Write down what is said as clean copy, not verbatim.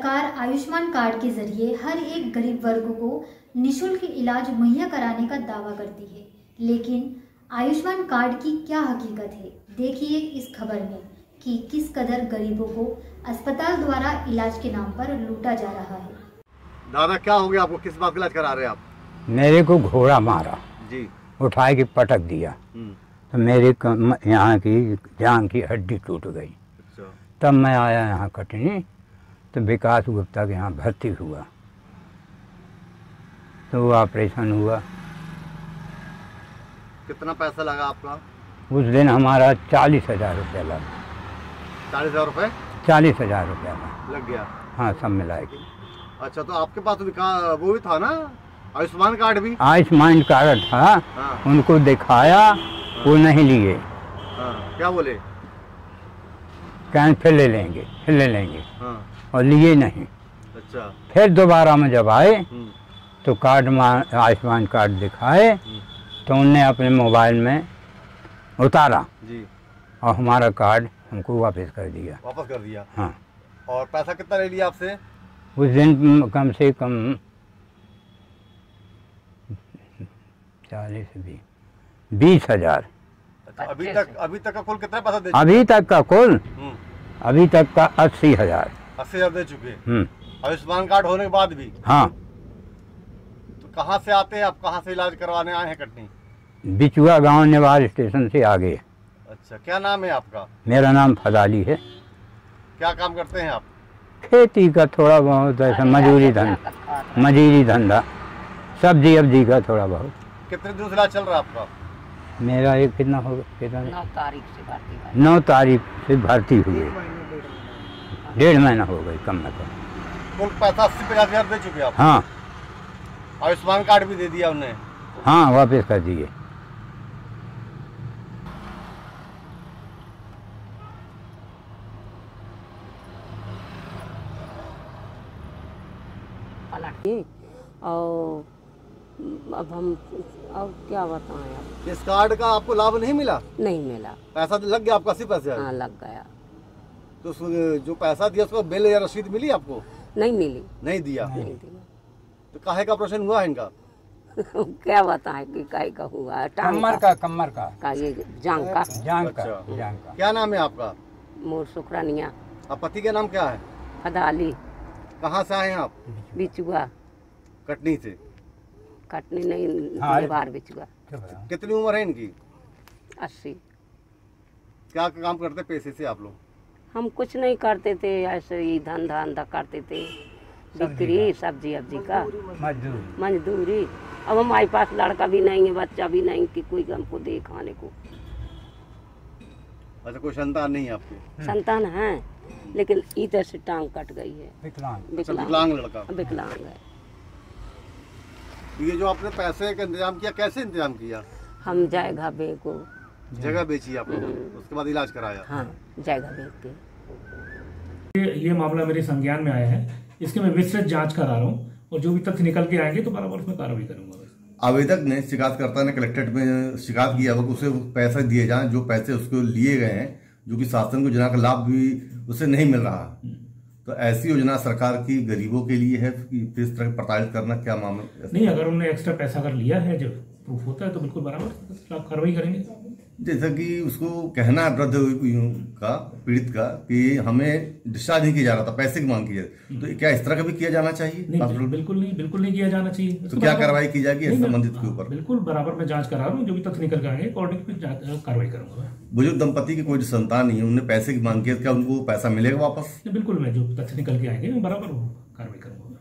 सरकार आयुष्मान कार्ड के जरिए हर एक गरीब वर्ग को निःशुल्क इलाज मुहैया कराने का दावा करती है, लेकिन आयुष्मान कार्ड की क्या हकीकत है, देखिए इस खबर में कि किस कदर गरीबों को अस्पताल द्वारा इलाज के नाम पर लूटा जा रहा है। दादा क्या हो गया आपको, किस बात का इलाज करा रहे हैं आप? मेरे को घोड़ा मारा जी, उठाए के पटक दिया तो मेरे यहाँ की जांघ की हड्डी टूट गई। अच्छा। तब मैं आया यहाँ कटनी तो विकास गुप्ता के यहाँ भर्ती हुआ तो वो ऑपरेशन हुआ। कितना पैसा लगा आपका? उस दिन हमारा 40,000 रुपया लगा। 40,000 रुपये? 40,000 रुपया लग गया। हाँ, सब मिला के। अच्छा, तो आपके पास वो भी था ना, आयुष्मान कार्ड भी? आयुष्मान कार्ड था। हाँ। उनको दिखाया। हाँ। वो नहीं लिए। हाँ। क्या बोले? कहें फिर ले लेंगे। हाँ। और लिए नहीं। अच्छा। फिर दोबारा में जब आए तो कार्ड आयुष्मान कार्ड दिखाए तो उनने अपने मोबाइल में उतारा जी, और हमारा कार्ड हमको वापस कर दिया। वापस कर दिया? हाँ। और पैसा कितना ले लिया आपसे? उस दिन कम से कम 40 से 20,000। अच्छा, अभी तक का कुल कितना पैसा दे? अभी तक का कुल अभी तक का 80,000। 80,000 दे चुके? आयुष्मान कार्ड होने के बाद भी? हाँ। तो कहाँ से आते हैं आप, कहाँ से इलाज करवाने आए हैं कटनी? बिचुआ गांव नेवार स्टेशन से आगे। अच्छा, क्या नाम है आपका? मेरा नाम फदाली है। क्या काम करते हैं आप? खेती का थोड़ा बहुत, ऐसा मजूरी धंधा, सब्जी अब्जी का थोड़ा बहुत। कितने दिन से इलाज चल रहा है आपका? मेरा एक कितना होगा, कितना 9 तारीख से भर्ती हुई है। 1.5 महीना हो गई कम में कम। कुल पैसा 80-50,000 दे चुके आप? हाँ। आयुष्मान कार्ड भी दे दिया उन्हें? हाँ, वापस कर दिए। और अब क्या बताएं आप? इस कार्ड का आपको लाभ नहीं मिला? नहीं मिला। पैसा तो लग गया आपका 80,000? हाँ, लग गया। तो जो पैसा दिया उसको बिल या रसीद मिली आपको? नहीं मिली। नहीं दिया? नहीं दिया। तो काहे का ऑपरेशन हुआ है इनका? क्या बताएं कि काहे का हुआ है? कमर का ये जांग का। अच्छा। क्या नाम है आपका? मोर शुक्रानिया। आप पति का नाम क्या है? फदाली। कहाँ से आए हैं आप? बिचुआ। कटनी से? कटनी नहीं, बाहर बिचुआ। कितनी उम्र है इनकी? 80। क्या काम करते पैसे से आप लोग? हम कुछ नहीं करते थे, ऐसे ही धंधा करते थे, बिक्री सब्जी अब्जी का, मजदूरी। अब हमारे पास लड़का भी नहीं है, बच्चा भी नहीं कि कोई हमको दे खाने को। अच्छा, कोई संतान नहीं है आपके? संतान है, लेकिन इधर से टांग कट गई है। विकलांग लड़का? विकलांग है। ये जो आपने पैसे का इंतजाम किया, कैसे इंतजाम किया? हम जगह जगह बेची आप लोगों ने, उसके बाद इलाज कराया? हाँ, जगह बेच के। ये मामला मेरे संज्ञान में आया है, इसके मैं विस्तृत जांच करा रहा हूँ और जो भी तथ्य निकल के आएंगे तो बराबर उसमें कार्रवाई करूंगा। आवेदक ने, शिकायतकर्ता ने कलेक्ट्रेट में शिकायत किया कि उसे पैसे दिए जाएं जो पैसे उसको लिए गए हैं, जो कि शासन को योजना का लाभ भी उसे नहीं मिल रहा। तो ऐसी योजना सरकार की गरीबों के लिए है कि इस तरह प्रताड़ित करना क्या मामला? नहीं, अगर उन्होंने एक्स्ट्रा पैसा अगर लिया है, जब प्रूफ होता है तो बिल्कुल बराबर कार्रवाई करेंगे। जैसा कि उसको कहना है वृद्ध का, पीड़ित का, कि हमें डिस्चार्ज नहीं किया जा रहा था, पैसे की मांग की जाए, तो क्या इस तरह का भी किया जाना चाहिए? नहीं, बिल्कुल नहीं किया जाना चाहिए। तो क्या कार्रवाई की जाएगी इस संबंधित के ऊपर? बिल्कुल बराबर मैं जांच करा रहा हूँ, जो भी तथ्य निकल के आएंगे अकॉर्डिंग कार्रवाई करूंगा। बुजुर्ग दंपति की कोई संतान नहीं है, उन्होंने पैसे की मांग की है, क्या उनको पैसा मिलेगा वापस? बिल्कुल, मैं जो तथ्य निकल के आएंगे बराबर कार्रवाई करूंगा।